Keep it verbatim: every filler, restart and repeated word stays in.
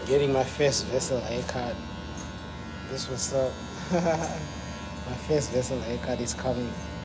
Getting my first vessel haircut. This was up. My first vessel haircut is coming.